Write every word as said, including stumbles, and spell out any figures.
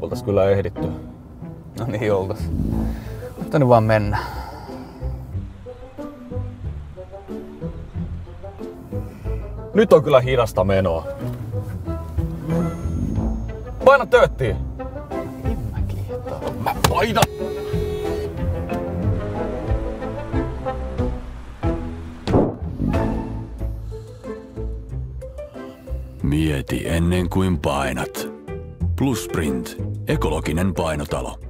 Oltais kyllä ehditty. No niin oltais. Mutta nyt vaan mennä. Nyt on kyllä hidasta menoa. Paina tööttiin! En mä kiihtaa. Mä painan! Mieti ennen kuin painat. Plus Sprint. Ekologinen painotalo.